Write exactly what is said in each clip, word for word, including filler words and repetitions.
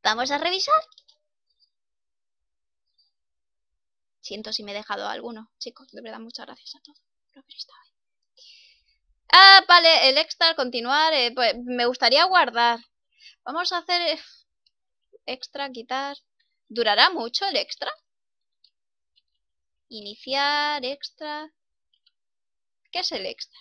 Vamos a revisar. Siento si me he dejado alguno. Chicos, de verdad, muchas gracias a todos por haber estado ahí. Ah, vale, el extra, al continuar. Eh, pues me gustaría guardar. Vamos a hacer eh, extra, quitar. ¿Durará mucho el extra? Iniciar, extra. ¿Qué es el extra?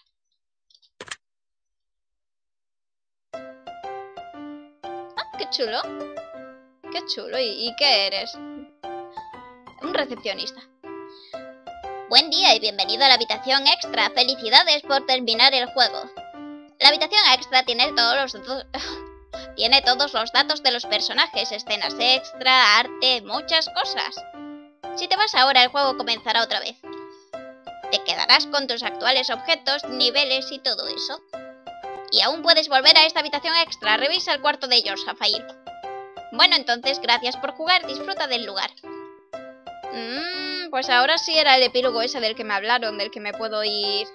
Ah, qué chulo. Qué chulo. ¿Y, y qué eres? Un recepcionista. Buen día y bienvenido a la habitación extra. Felicidades por terminar el juego. La habitación extra tiene todos los datos, tiene todos los datos de los personajes, escenas extra, arte, muchas cosas. Si te vas ahora, el juego comenzará otra vez. Te quedarás con tus actuales objetos, niveles y todo eso. Y aún puedes volver a esta habitación extra. Revisa el cuarto de ellos, Rafael. Bueno, entonces, gracias por jugar. Disfruta del lugar. Mmm, pues ahora sí era el epílogo ese del que me hablaron, del que me puedo ir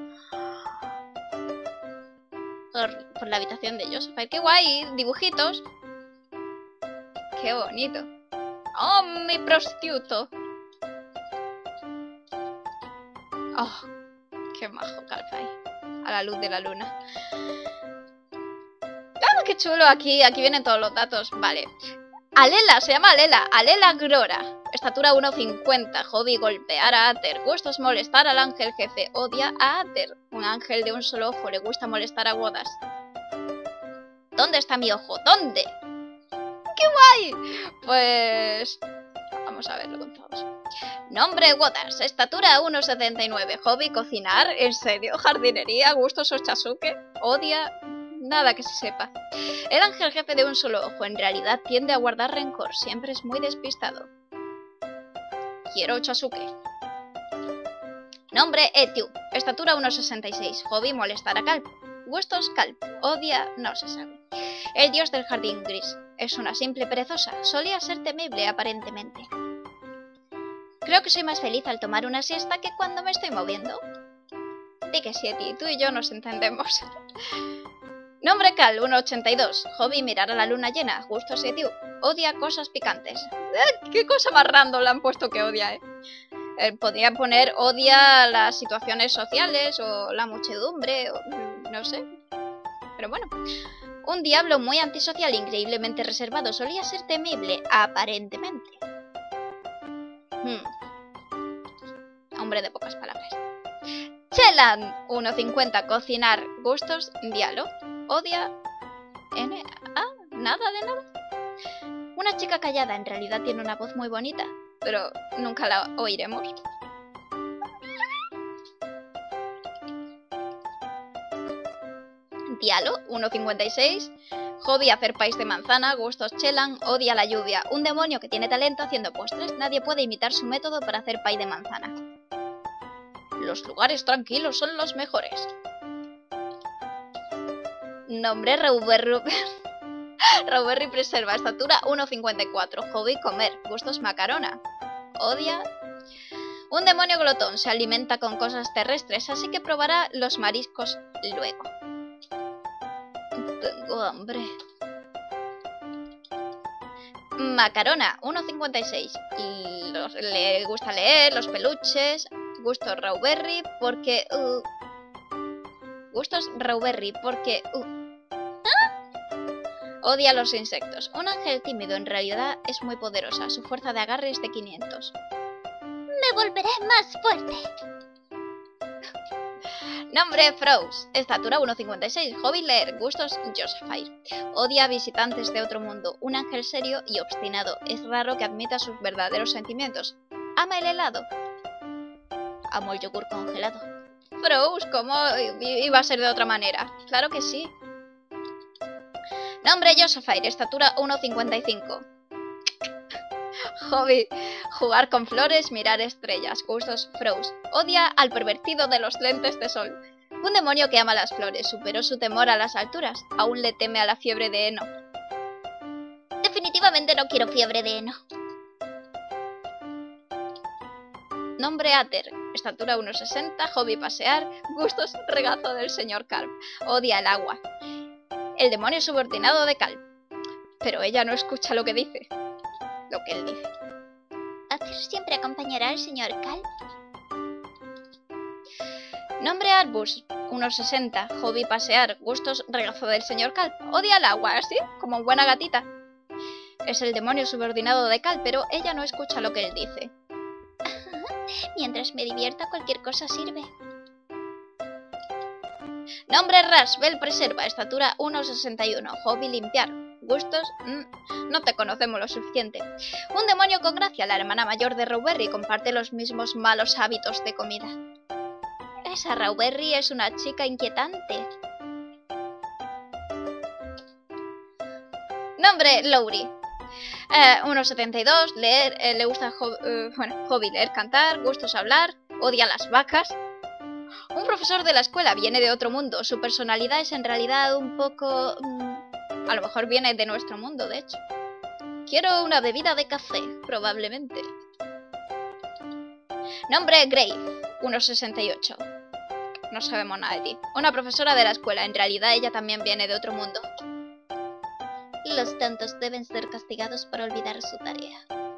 por, por la habitación de Joseph. ¡Qué guay! Dibujitos. ¡Qué bonito! ¡Oh, mi prostituto! ¡Oh, qué majo, Calfai! A la luz de la luna. ¡Ah, qué chulo! Aquí, aquí vienen todos los datos. Vale. Alela, se llama Alela. Alela Grora. Estatura uno cincuenta. Hobby golpear a Ater. Gustos molestar al ángel jefe. Odia a Ater. Un ángel de un solo ojo. Le gusta molestar a Wodas. ¿Dónde está mi ojo? ¿Dónde? ¡Qué guay! Pues... vamos a verlo con todos. Nombre Wodas. Estatura uno setenta y nueve. Hobby cocinar. ¿En serio? Jardinería. Gustos Ochazuke. Odia... nada que se sepa. El ángel jefe de un solo ojo. En realidad tiende a guardar rencor. Siempre es muy despistado. Quiero Ochazuke. Nombre Etiu. Estatura uno sesenta y seis. Hobby molestar a Calp. Gustos Calp. Odia no se sabe. El dios del jardín gris. Es una simple perezosa. Solía ser temible aparentemente. Creo que soy más feliz al tomar una siesta que cuando me estoy moviendo. Di que sí, Eti. Tú y yo nos entendemos. Nombre Cal, uno ochenta y dos. Hobby mirar a la luna llena. Gustos Etiu. Odia cosas picantes. ¿Eh? ¿Qué cosa más random le han puesto que odia, eh? eh? Podrían poner odia las situaciones sociales o la muchedumbre, o no sé. Pero bueno. Un diablo muy antisocial, increíblemente reservado. Solía ser temible, aparentemente. Hmm. Hombre de pocas palabras. Chelan, uno cincuenta. Cocinar. Gustos. Diálogo. Odia... N... Ah, nada de nada. Una chica callada en realidad tiene una voz muy bonita, pero nunca la oiremos. Diálogo, uno cincuenta y seis. Hobby hacer país de manzana. Gustos Chelan. Odia la lluvia. Un demonio que tiene talento haciendo postres. Nadie puede imitar su método para hacer pay de manzana. Los lugares tranquilos son los mejores. Nombre Rauberry. Rauberry preserva. Estatura uno cincuenta y cuatro. Hobby comer. Gustos macarona. Odia. Un demonio glotón. Se alimenta con cosas terrestres, así que probará los mariscos luego. Tengo hambre. Macarona. uno cincuenta y seis. Los, le gusta leer, los peluches. Gustos Rauberry porque... Uh, Gustos Rauberry porque... Uh, Odia los insectos. Un ángel tímido en realidad es muy poderosa. Su fuerza de agarre es de quinientos. Me volveré más fuerte. Nombre Froze. Estatura uno cincuenta y seis. Hobby leer. Gustos Josephine. Odia visitantes de otro mundo. Un ángel serio y obstinado. Es raro que admita sus verdaderos sentimientos. Ama el helado. Amo el yogur congelado. Froze, ¿cómo iba a ser de otra manera? Claro que sí. Nombre Josephine, estatura uno cincuenta y cinco. Hobby, jugar con flores, mirar estrellas. Gustos Froze. Odia al pervertido de los lentes de sol. Un demonio que ama las flores. Superó su temor a las alturas. Aún le teme a la fiebre de heno. Definitivamente no quiero fiebre de heno. Nombre Ater. Estatura uno sesenta. Hobby pasear. Gustos regazo del señor Calp. Odia el agua. El demonio subordinado de Calp. pero ella no escucha lo que dice. Lo que él dice. ¿Arthur siempre acompañará al señor Cal? Nombre Albus, uno sesenta, hobby pasear, gustos regazo del señor Cal. Odia el agua, así como buena gatita. Es el demonio subordinado de Cal, pero ella no escucha lo que él dice. Mientras me divierta, cualquier cosa sirve. Nombre Ras, Bell preserva, estatura uno sesenta y uno, hobby limpiar. Gustos, mm, no te conocemos lo suficiente. Un demonio con gracia, la hermana mayor de Rowberry, comparte los mismos malos hábitos de comida. Esa Rowberry es una chica inquietante. Nombre Lowry. Eh, uno setenta y dos, leer, eh, le gusta ho eh, bueno, hobby leer, cantar, gustos hablar, odia las vacas. Un profesor de la escuela, viene de otro mundo, su personalidad es en realidad un poco... Mmm, a lo mejor viene de nuestro mundo, de hecho. Quiero una bebida de café, probablemente. Nombre Grave, uno sesenta y ocho. No sabemos nada de ti. Una profesora de la escuela, en realidad ella también viene de otro mundo. Los tontos deben ser castigados por olvidar su tarea.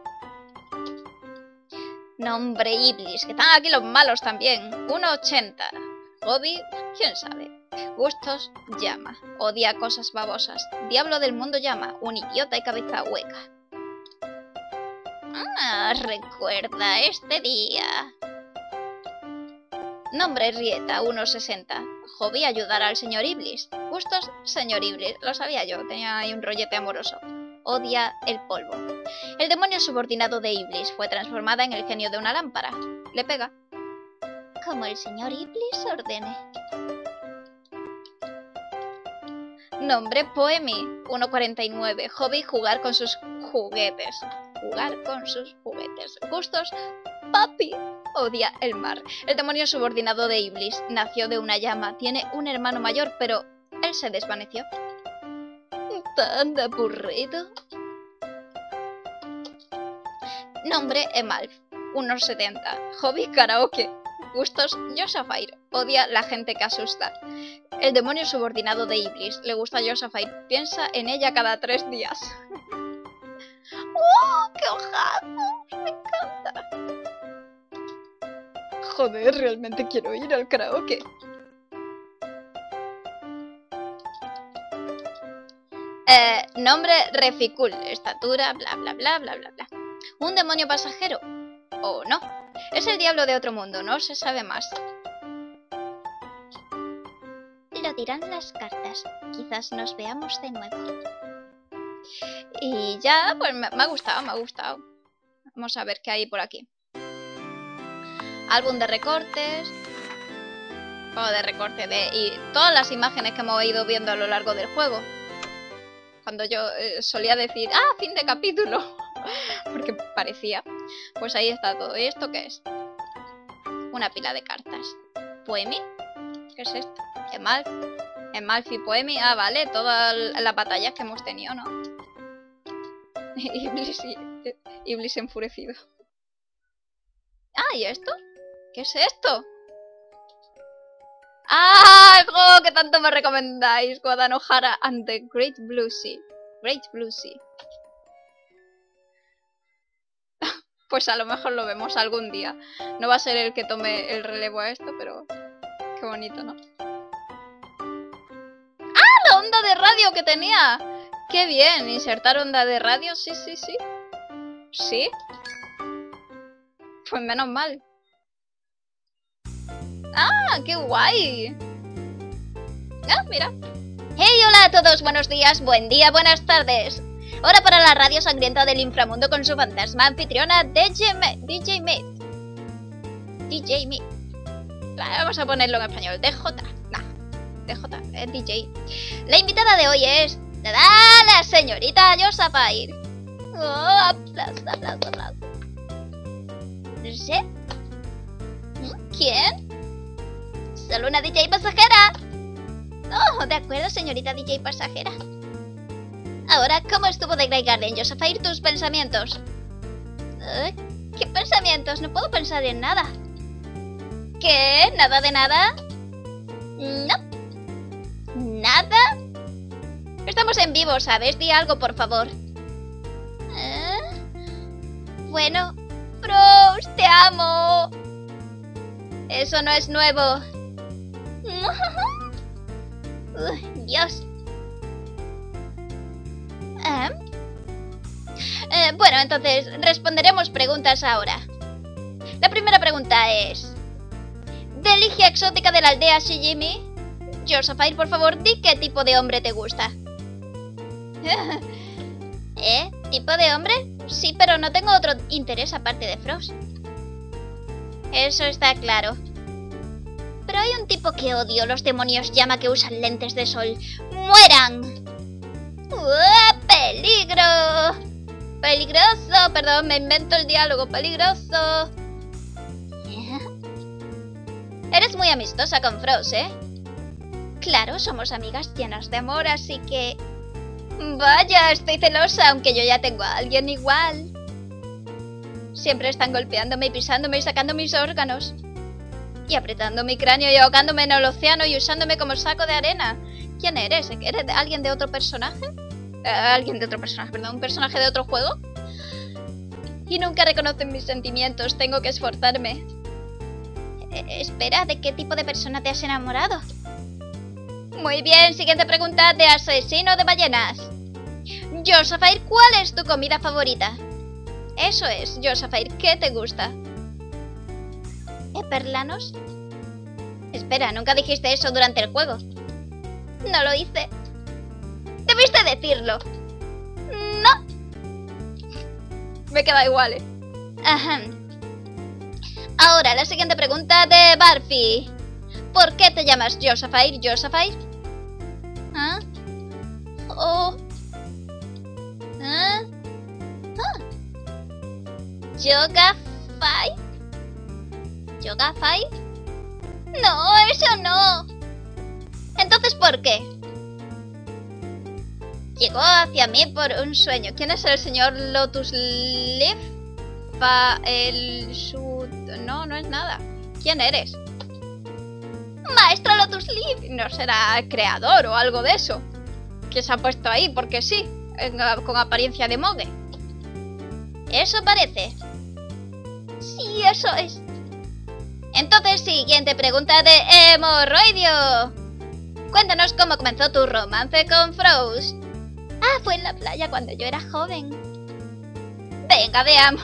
Nombre Iblis, que están aquí los malos también. uno ochenta. Hobby, quién sabe. Gustos, llama. Odia cosas babosas. Diablo del mundo llama. Un idiota y cabeza hueca. Ah, recuerda este día. Nombre Rieta, uno sesenta. Hobby, ayudar al señor Iblis. Gustos, señor Iblis. Lo sabía yo, tenía ahí un rollete amoroso. Odia el polvo. El demonio subordinado de Iblis fue transformada en el genio de una lámpara. Le pega. Como el señor Iblis ordene. Nombre Poemi, uno cuarenta y nueve. Hobby, jugar con sus juguetes. Jugar con sus juguetes. Gustos, papi. Odia el mar. El demonio subordinado de Iblis nació de una llama. Tiene un hermano mayor, pero él se desvaneció. Tan aburrido. Nombre Emalf, uno setenta. Hobby, karaoke. Gustos, Josaphire. Odia la gente que asusta. El demonio subordinado de Iblis. Le gusta Josaphire. Piensa en ella cada tres días. ¡Oh, qué hojazo! Me encanta. Joder, realmente quiero ir al karaoke. Eh, nombre Reficul. Estatura, bla bla bla bla bla bla. Un demonio pasajero. ¿O no? Es el diablo de otro mundo, no se sabe más. Lo dirán las cartas. Quizás nos veamos de nuevo. Y ya, pues me, me ha gustado, me ha gustado. Vamos a ver qué hay por aquí. Álbum de recortes. Juego de recorte de... Y todas las imágenes que hemos ido viendo a lo largo del juego. Cuando yo eh, solía decir, ah, fin de capítulo. Porque parecía. Pues ahí está todo. ¿Y esto qué es? Una pila de cartas. ¿Poemi? ¿Qué es esto? Emalf. Emalf y Poemi. Ah, vale. Todas las batallas que hemos tenido, ¿no? Iblis, Iblis enfurecido. Ah, ¿y esto? ¿Qué es esto? ¡Ah! El juego que tanto me recomendáis. Guadalajara and the Great Blue Sea. Great Blue Sea. Pues a lo mejor lo vemos algún día. No va a ser el que tome el relevo a esto, pero... Qué bonito, ¿no? ¡Ah! La onda de radio que tenía. ¡Qué bien! Insertar onda de radio. Sí, sí, sí. ¿Sí? Pues menos mal. ¡Ah! ¡Qué guay! ¡Ah, mira! ¡Hey, hola a todos! Buenos días, buen día, buenas tardes. Hora para la radio sangrienta del inframundo con su fantasma anfitriona D J Mate. D J Mate. D J Mate. Vamos a ponerlo en español. D J. Nah. D J. Es D J. La invitada de hoy es... la señorita Josaphire. Oh, aplauso, aplauso, aplauso. No sé. ¿Quién? Solo una D J pasajera. Oh, de acuerdo, señorita D J pasajera. Ahora, ¿cómo estuvo de Grey Garden, Josaphire, tus pensamientos? Uh, ¿Qué pensamientos? No puedo pensar en nada. ¿Qué? ¿Nada de nada? No. ¿Nada? Estamos en vivo, ¿sabes? Di algo, por favor. ¿Eh? Bueno, Frost, te amo. Eso no es nuevo. uh, Dios. ¿Eh? Eh, bueno, entonces responderemos preguntas ahora. La primera pregunta es: delicia exótica de la aldea Shijimi. Josephine, por favor, di qué tipo de hombre te gusta. ¿Eh? ¿Tipo de hombre? Sí, pero no tengo otro interés aparte de Frost. Eso está claro. Pero hay un tipo que odio, los demonios llama que usan lentes de sol. ¡Mueran! ¡Uh, peligro! Peligroso, perdón, me invento el diálogo, peligroso. ¿Eh? Eres muy amistosa con Frost, ¿eh? Claro, somos amigas llenas de amor, así que... Vaya, estoy celosa, aunque yo ya tengo a alguien igual. Siempre están golpeándome y pisándome y sacando mis órganos. Y apretando mi cráneo y ahogándome en el océano y usándome como saco de arena. ¿Quién eres? ¿Eres de alguien de otro personaje? Eh, ¿Alguien de otro personaje? Perdón, ¿un personaje de otro juego? Y nunca reconocen mis sentimientos, tengo que esforzarme. Eh, espera, ¿de qué tipo de persona te has enamorado? Muy bien, siguiente pregunta de asesino de ballenas. Josephine, ¿cuál es tu comida favorita? Eso es, Josephine, ¿qué te gusta? ¿Eperlanos? Espera, nunca dijiste eso durante el juego. No lo hice. Debiste decirlo. No. Me queda igual, ¿eh? Ajá. Ahora, la siguiente pregunta de Barfi. ¿Por qué te llamas Josephine? ¿Josephine? ¿Ah? Oh. ¿Ah? Ah. ¿Yoga-Fai? ¿Yoga-Fai? No, eso no. Entonces, ¿por qué? Llegó hacia mí por un sueño. ¿Quién es el señor Lotus Leaf? Pa el su... No, no es nada. ¿Quién eres? Maestro Lotus Leaf. No será creador o algo de eso. Que se ha puesto ahí porque sí, con apariencia de mogue. Eso parece. Sí, eso es. Entonces, siguiente pregunta de Hemorroidio. Cuéntanos cómo comenzó tu romance con Frost. Ah, fue en la playa cuando yo era joven. Venga, veamos.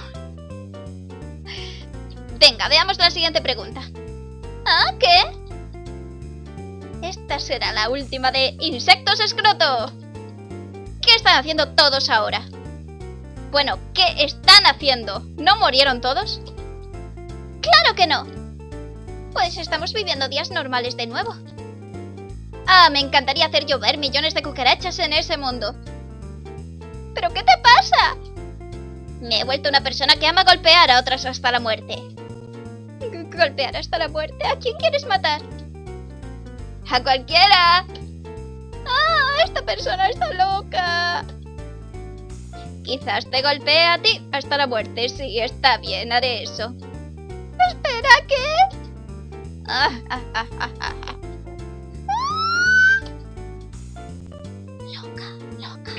Venga, veamos la siguiente pregunta. ¿Ah, qué? Esta será la última de Insectos Escroto. ¿Qué están haciendo todos ahora? Bueno, ¿qué están haciendo? ¿No murieron todos? ¡Claro que no! Pues estamos viviendo días normales de nuevo. Ah, me encantaría hacer llover millones de cucarachas en ese mundo. ¿Pero qué te pasa? Me he vuelto una persona que ama golpear a otras hasta la muerte. ¿Golpear hasta la muerte? ¿A quién quieres matar? ¡A cualquiera! ¡Ah! ¡Esta persona está loca! Quizás te golpee a ti hasta la muerte. Sí, está bien, haré eso. ¿Espera, qué? Ah, ah, ah, ah, ah, ah. Loca, loca.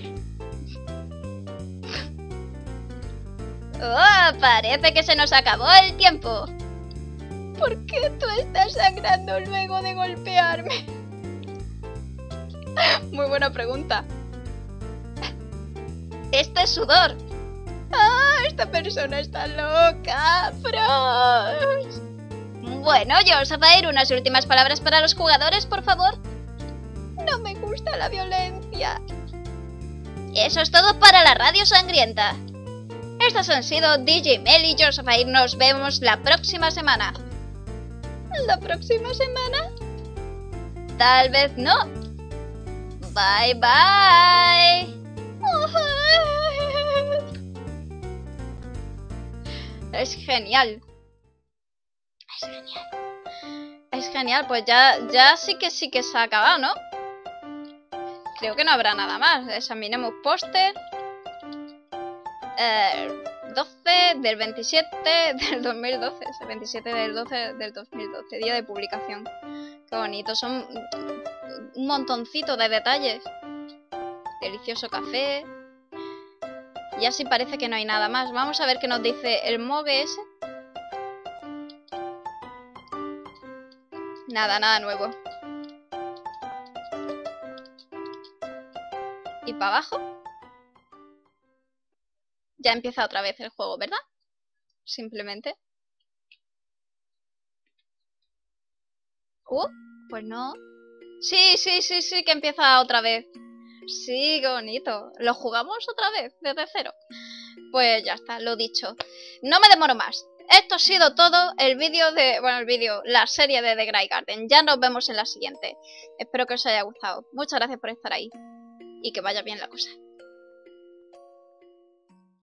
Oh, parece que se nos acabó el tiempo. ¿Por qué tú estás sangrando luego de golpearme? Muy buena pregunta. Este es sudor. ¡Ah! Esta persona está loca. Frost. Bueno, Josephine, unas últimas palabras para los jugadores, por favor. No me gusta la violencia. Eso es todo para la Radio Sangrienta. Estos han sido D J Mel y Josephine. Nos vemos la próxima semana. ¿La próxima semana? Tal vez no. Bye bye. Es genial. Es genial. Es genial, pues ya, ya sí que sí que se ha acabado, ¿no? Creo que no habrá nada más. Examinemos póster. Eh, doce del veintisiete del dos mil doce. Es el veintisiete del doce del dos mil doce. Día de publicación. Qué bonito. Son un montoncito de detalles. Delicioso café. Y así parece que no hay nada más. Vamos a ver qué nos dice el mogue ese. Nada, nada nuevo. Y para abajo. Ya empieza otra vez el juego, ¿verdad? Simplemente. Uh, pues no. Sí, sí, sí, sí, que empieza otra vez. Sí, qué bonito. ¿Lo jugamos otra vez desde cero? Pues ya está, lo dicho. No me demoro más. Esto ha sido todo el vídeo de... Bueno, el vídeo, la serie de The Grey Garden. Ya nos vemos en la siguiente. Espero que os haya gustado. Muchas gracias por estar ahí. Y que vaya bien la cosa.